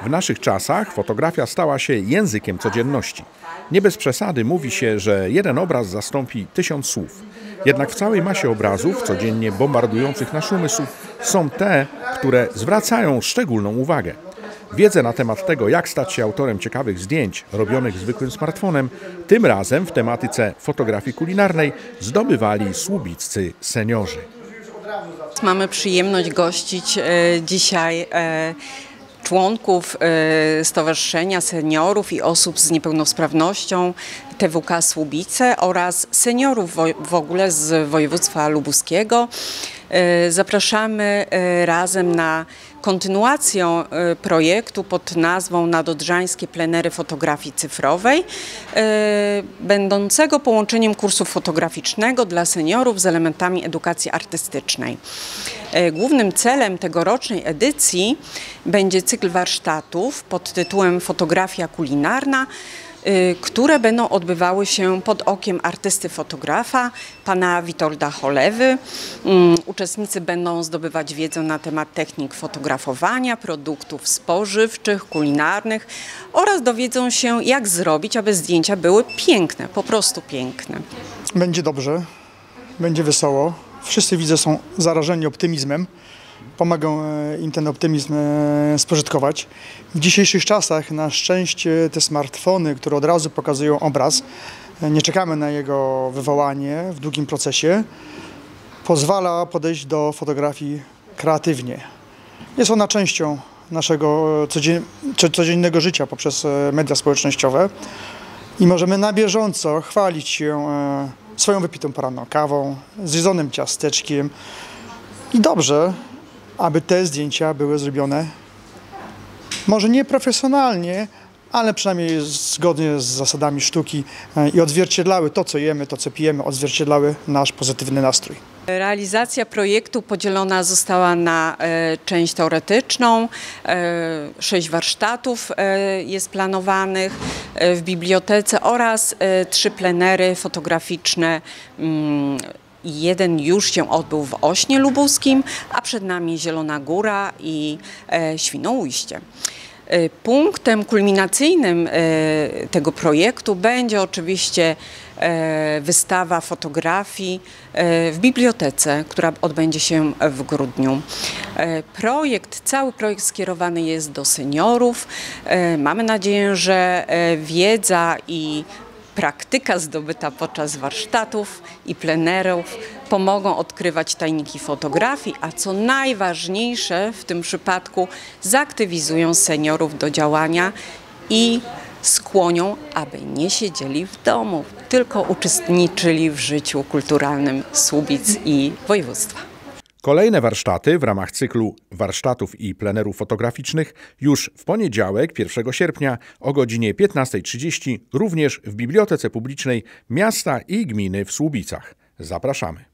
W naszych czasach fotografia stała się językiem codzienności. Nie bez przesady mówi się, że jeden obraz zastąpi 1000 słów. Jednak w całej masie obrazów codziennie bombardujących nasz umysł są te, które zwracają szczególną uwagę. Wiedzę na temat tego, jak stać się autorem ciekawych zdjęć robionych zwykłym smartfonem, tym razem w tematyce fotografii kulinarnej zdobywali słubiccy seniorzy. Mamy przyjemność gościć dzisiaj członków Stowarzyszenia Seniorów i Osób z Niepełnosprawnością TWK Słubice oraz seniorów w ogóle z województwa lubuskiego. Zapraszamy razem na kontynuację projektu pod nazwą Nadodrzańskie plenery fotografii cyfrowej, będącego połączeniem kursu fotograficznego dla seniorów z elementami edukacji artystycznej. Głównym celem tegorocznej edycji będzie cykl warsztatów pod tytułem Fotografia kulinarna, które będą odbywały się pod okiem artysty fotografa, pana Witolda Cholewy. Uczestnicy będą zdobywać wiedzę na temat technik fotografowania, produktów spożywczych, kulinarnych oraz dowiedzą się, jak zrobić, aby zdjęcia były piękne, po prostu piękne. Będzie dobrze, będzie wesoło. Wszyscy, widzę, są zarażeni optymizmem. Pomagą im ten optymizm spożytkować. W dzisiejszych czasach na szczęście te smartfony, które od razu pokazują obraz, nie czekamy na jego wywołanie w długim procesie, pozwala podejść do fotografii kreatywnie. Jest ona częścią naszego codziennego życia poprzez media społecznościowe i możemy na bieżąco chwalić się swoją wypitą poranną kawą, zjedzonym ciasteczkiem i dobrze, aby te zdjęcia były zrobione może nie profesjonalnie, ale przynajmniej zgodnie z zasadami sztuki i odzwierciedlały to, co jemy, to, co pijemy, odzwierciedlały nasz pozytywny nastrój. Realizacja projektu podzielona została na część teoretyczną, 6 warsztatów jest planowanych w bibliotece oraz 3 plenery fotograficzne. Jeden już się odbył w Ośnie Lubuskim, a przed nami Zielona Góra i Świnoujście. Punktem kulminacyjnym tego projektu będzie oczywiście wystawa fotografii w bibliotece, która odbędzie się w grudniu. Cały projekt skierowany jest do seniorów. Mamy nadzieję, że wiedza i praktyka zdobyta podczas warsztatów i plenerów pomogą odkrywać tajniki fotografii, a co najważniejsze w tym przypadku zaktywizują seniorów do działania i skłonią, aby nie siedzieli w domu, tylko uczestniczyli w życiu kulturalnym Słubic i województwa. Kolejne warsztaty w ramach cyklu warsztatów i plenerów fotograficznych już w poniedziałek, 1 sierpnia o godzinie 15:30 również w Bibliotece Publicznej Miasta i Gminy w Słubicach. Zapraszamy.